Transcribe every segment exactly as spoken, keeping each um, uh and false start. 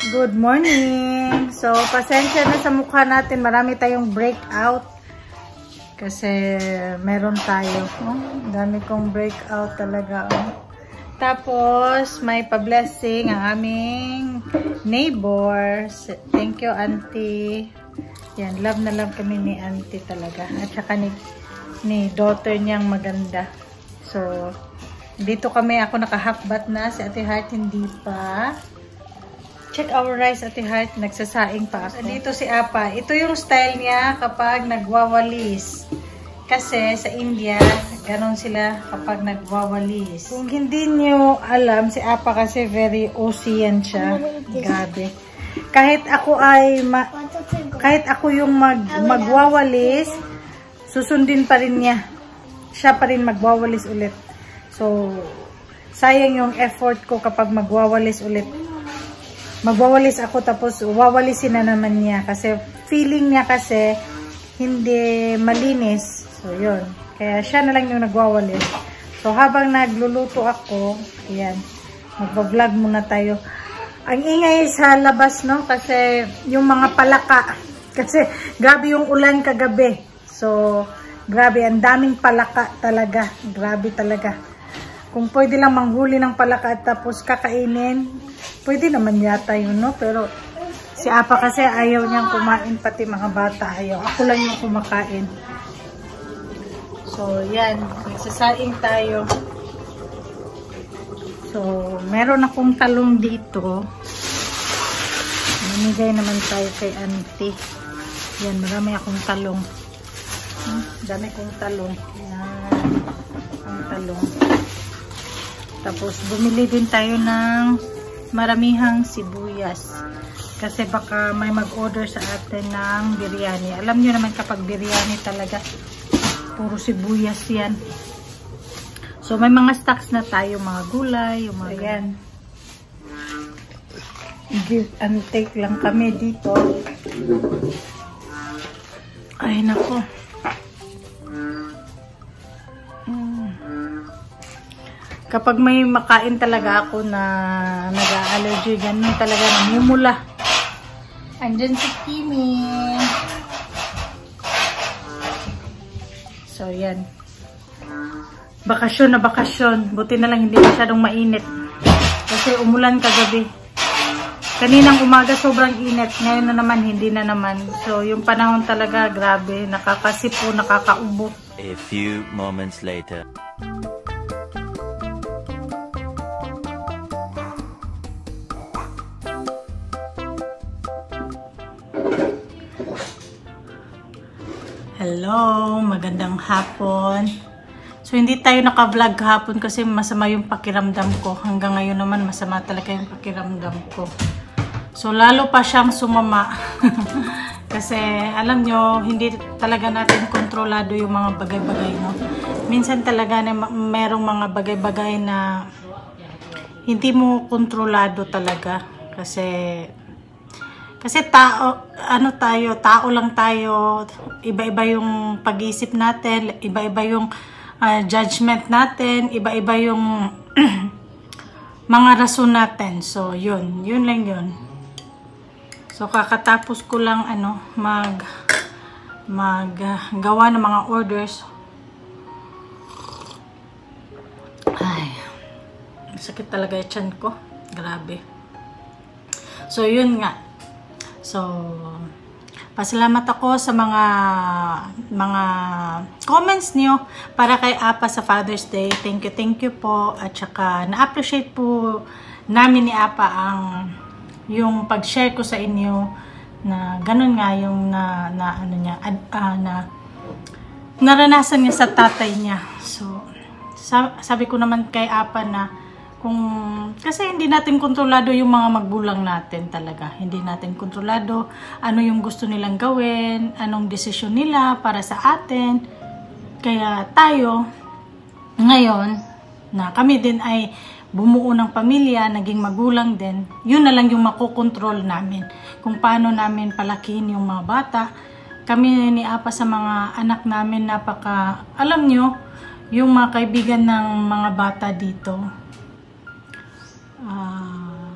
Good morning! So, pasensya na sa mukha natin. Marami tayong breakout. Kasi meron tayo. Oh, dami kong breakout talaga. Oh. Tapos, may pa-blessing ang aming neighbors. Thank you, auntie. Yan, love na love kami ni auntie talaga. At saka ni, ni daughter niyang maganda. So, dito kami. Ako naka-half bath na. Si Ate Heart hindi pa. Check our rice, Ate Heart. Nagsasaing pa ako. Dito si Apa. Ito yung style niya kapag nagwawalis. Kasi sa India, ganon sila kapag nagwawalis. Kung hindi niyo alam, si Apa kasi very O C yan siya. Grabe. Kahit ako ay, ma kahit ako yung mag magwawalis, susundin pa rin niya. Siya pa rin magwawalis ulit. So, sayang yung effort ko kapag magwawalis ulit. Magwawalis ako tapos wawalisin na naman niya kasi feeling niya kasi hindi malinis. So, yun. Kaya siya na lang yung nagwawalis. So, habang nagluluto ako, ayan, magbablog muna tayo. Ang ingay sa labas, no? Kasi yung mga palaka. Kasi grabe yung ulan kagabi. So, grabe. Ang daming palaka talaga. Grabe talaga. Kung pwede lang manghuli ng palaka at tapos kakainin, pwede naman yata yun, no? Pero si Apa kasi ayaw niyang kumain, pati mga bata ayaw. Ako lang yung kumakain. So, yan. Nagsasaing tayo. So, meron akong talong dito. Namigay naman tayo kay auntie. Yan, marami akong talong. Hmm, dami kong talong. Yan. Ang talong. Tapos, bumili din tayo ng maramihang sibuyas. Kasi baka may mag-order sa atin ng biryani. Alam nyo naman kapag biryani talaga, puro sibuyas yan. So, may mga stocks na tayo, mga gulay, yung mga yan. Give and take lang kami dito. Ay, nako. Kapag may makain talaga ako na nag-allergy, ganun talaga, namumula. Andyan si Kimi. So, yan. Bakasyon na bakasyon. Buti na lang hindi masyadong mainit. Kasi umulan kagabi. Kaninang umaga sobrang init. Ngayon na naman, hindi na naman. So, yung panahon talaga, grabe. Nakakasipo, nakakaubo. A few moments later. Hello, magandang hapon. So, hindi tayo naka-vlog hapon kasi masama yung pakiramdam ko. Hanggang ngayon naman, masama talaga yung pakiramdam ko. So, lalo pa siyang sumama. Kasi, alam nyo, hindi talaga natin kontrolado yung mga bagay-bagay, no? Minsan talaga na merong mga bagay-bagay na hindi mo kontrolado talaga. Kasi, Kasi tao, ano tayo, tao lang tayo, iba-iba yung pag-iisip natin, iba-iba yung uh, judgment natin, iba-iba yung mga rason natin. So, yun, yun lang yun. So, kakatapos ko lang, ano, mag, mag, uh, gawa ng mga orders. Ay, sakit talaga yung tiyan ko. Grabe. So, yun nga. So, pasalamat ako sa mga mga comments niyo para kay Apa sa Father's Day. Thank you, thank you po. At saka, na-appreciate po namin ni Apa ang yung pag-share ko sa inyo na ganun nga yung na, na ano niya, ad, uh, na naranasan niya sa tatay niya. So, sabi ko naman kay Apa na kung, kasi hindi natin kontrolado yung mga magbulang natin talaga. Hindi natin kontrolado ano yung gusto nilang gawin, anong desisyon nila para sa atin. Kaya tayo, ngayon, na kami din ay bumuo ng pamilya, naging magulang din, yun na lang yung makokontrol namin. Kung paano namin palakihin yung mga bata. Kami ni Apa sa mga anak namin, napaka, alam nyo, yung mga kaibigan ng mga bata dito, Uh,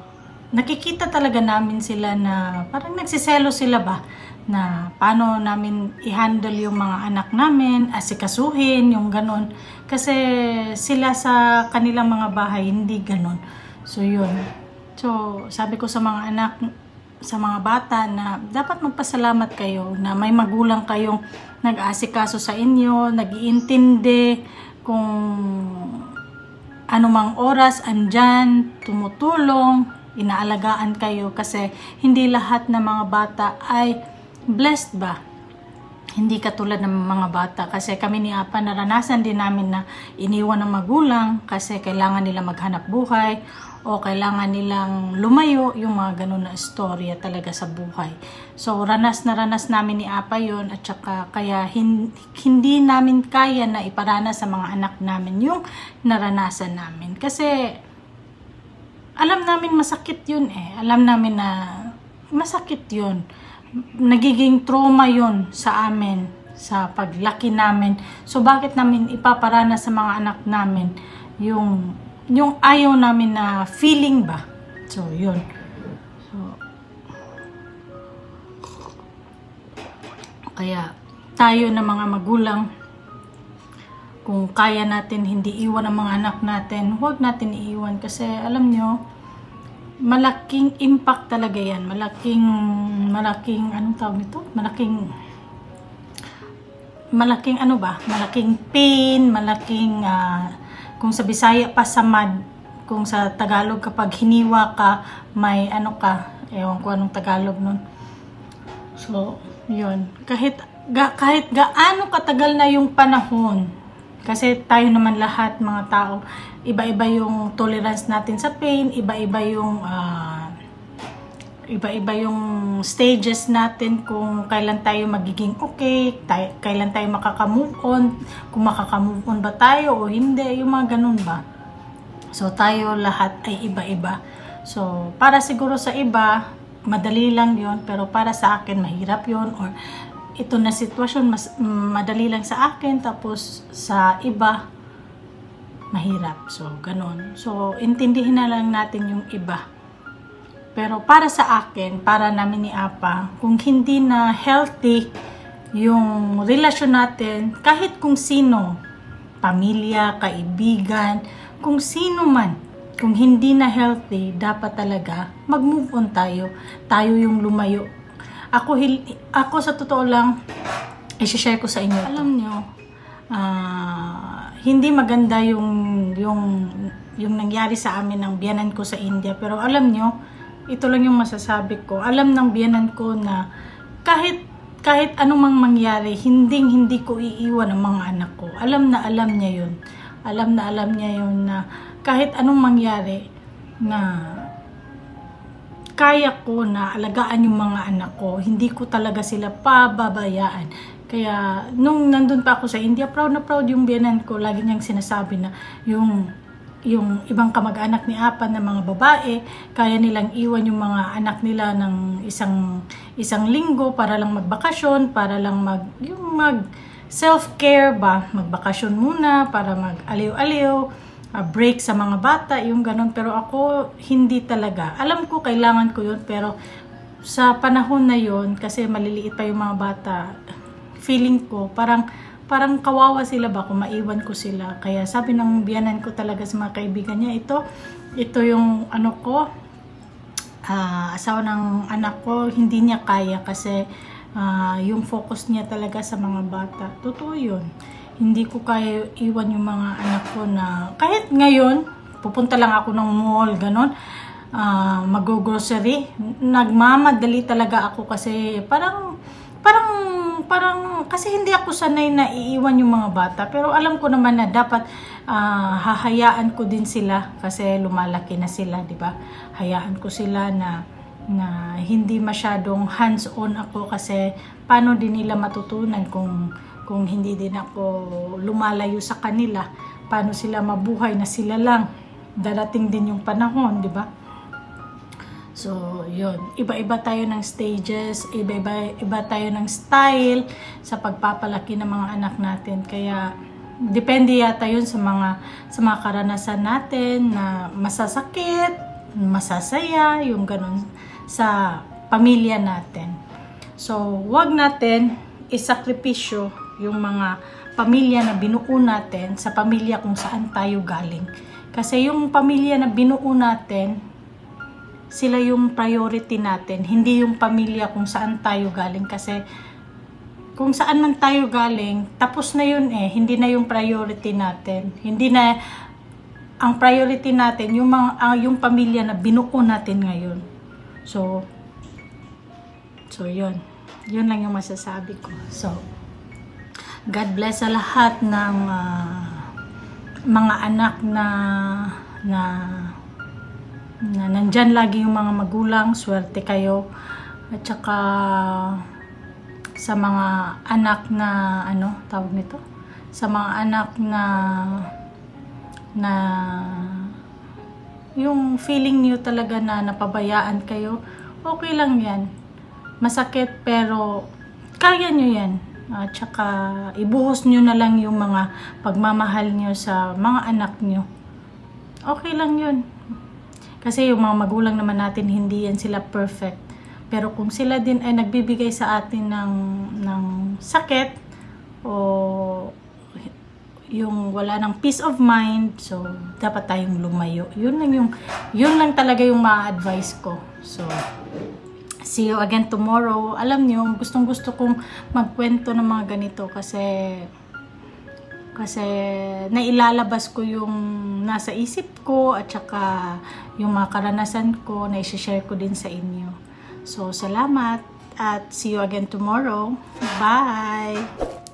nakikita talaga namin sila na parang nagsiselo sila ba na paano namin i-handle yung mga anak namin, asikasuhin, yung ganon. Kasi sila sa kanilang mga bahay, hindi ganon. So, yun. So, sabi ko sa mga anak, sa mga bata na dapat magpasalamat kayo na may magulang kayong nag-aasikaso sa inyo, nag-iintindi kung anumang oras, andyan, tumutulong, inaalagaan kayo kasi hindi lahat ng mga bata ay blessed ba? Hindi katulad ng mga bata kasi kami ni Apa naranasan din namin na iniwan ng magulang kasi kailangan nila maghanap buhay o kailangan nilang lumayo, yung mga ganun na istorya talaga sa buhay. So ranas na ranas namin ni Apa yon at saka kaya hin hindi namin kaya na iparanas sa mga anak namin yung naranasan namin kasi alam namin masakit yun eh. Alam namin na masakit yun. Nagiging trauma yun sa amin, sa paglaki namin. So, bakit namin ipaparana sa mga anak namin yung, yung ayaw namin na feeling ba? So, yun. So, kaya, tayo na mga magulang, kung kaya natin hindi iwan ang mga anak natin, huwag natin iiwan kasi alam nyo, malaking impact talaga yan. Malaking, malaking, anong tawag nito? Malaking, malaking ano ba? Malaking pain, malaking, uh, kung sa Bisaya pa samad, kung sa Tagalog kapag hiniwa ka, may ano ka, ewan ko anong Tagalog nun. So, yun. Kahit, ga, kahit gaano katagal na yung panahon, kasi tayo naman lahat, mga tao, iba-iba yung tolerance natin sa pain, iba-iba yung uh, iba-iba yung stages natin kung kailan tayo magiging okay, tayo, kailan tayo makaka-move on, kung makaka-move on ba tayo o hindi, yung mga ganun ba. So, tayo lahat ay iba-iba. So, para siguro sa iba, madali lang yon pero para sa akin, mahirap yon or ito na sitwasyon, mas madali lang sa akin, tapos sa iba, mahirap. So, ganun. So, intindihin na lang natin yung iba. Pero para sa akin, para namin ni Apa, kung hindi na healthy yung relasyon natin, kahit kung sino, pamilya, kaibigan, kung sino man, kung hindi na healthy, dapat talaga mag-move on tayo. Tayo yung lumayo. Ako, ako sa totoo lang, i-share ko sa inyo. Alam nyo, uh, hindi maganda yung, yung, yung nangyari sa amin ng biyanan ko sa India. Pero alam nyo, ito lang yung masasabi ko. Alam ng biyanan ko na kahit, kahit anumang mangyari, hindi hindi ko iiwan ang mga anak ko. Alam na alam niya yun. Alam na alam niya yun na kahit anong mangyari na kaya ko na alagaan yung mga anak ko. Hindi ko talaga sila pababayaan. Kaya, nung nandun pa ako sa India, proud na proud yung biyanan ko. Lagi niyang sinasabi na yung, yung ibang kamag-anak ni Apa na mga babae, kaya nilang iwan yung mga anak nila ng isang, isang linggo para lang magbakasyon, para lang mag, yung mag self-care ba, magbakasyon muna, para mag-aliw-aliw, Uh, break sa mga bata, yung ganun. Pero ako, hindi talaga. Alam ko, kailangan ko yun. Pero sa panahon na yun, kasi maliliit pa yung mga bata, feeling ko, parang, parang kawawa sila ba kung maiwan ko sila. Kaya sabi ng biyanan ko talaga sa mga kaibigan niya, ito, ito yung ano ko, uh, asawa ng anak ko, hindi niya kaya kasi uh, yung focus niya talaga sa mga bata. Totoo yun. Hindi ko kaya iwan yung mga anak ko na kahit ngayon, pupunta lang ako ng mall, ganon, uh, mag-grocery. Nagmamadali talaga ako kasi parang, parang, parang, kasi hindi ako sanay na iiwan yung mga bata. Pero alam ko naman na dapat uh, hahayaan ko din sila kasi lumalaki na sila, di ba? Hayaan ko sila na na hindi masyadong hands-on ako kasi paano din nila matutunan kung kung hindi din ako lumalayo sa kanila, paano sila mabuhay na sila lang. Darating din yung panahon, di ba? So, yun. Iba-iba tayo ng stages, iba-iba iba tayo ng style sa pagpapalaki ng mga anak natin. Kaya, depende yata yun sa mga, sa mga karanasan natin na masasakit, masasaya, yung ganun sa pamilya natin. So, wag natin isakripisyo yung mga pamilya na binuo natin sa pamilya kung saan tayo galing. Kasi yung pamilya na binuo natin, sila yung priority natin, hindi yung pamilya kung saan tayo galing. Kasi kung saan man tayo galing, tapos na yun eh, hindi na yung priority natin. Hindi na, ang priority natin, yung, mga, uh, yung pamilya na binuo natin ngayon. So, so yun. Yun lang yung masasabi ko. So, God bless sa lahat ng uh, mga anak na, na, na nandyan lagi yung mga magulang. Swerte kayo. At saka, sa mga anak na, ano, tawag nito? Sa mga anak na, na, yung feeling niyo talaga na napabayaan kayo, okay lang yan. Masakit pero, kaya nyo yan. At saka, ibuhos nyo na lang yung mga pagmamahal nyo sa mga anak nyo. Okay lang yun. Kasi yung mga magulang naman natin, hindi yan sila perfect. Pero kung sila din ay nagbibigay sa atin ng, ng sakit o yung wala ng peace of mind, so dapat tayong lumayo. Yun lang yung yun lang talaga yung ma-advise ko. So see you again tomorrow. Alam niyo, gustong-gusto kong magkwento ng mga ganito kasi kasi nailalabas ko yung nasa isip ko at saka yung mga karanasan ko na i-share ko din sa inyo. So, salamat at see you again tomorrow. Bye!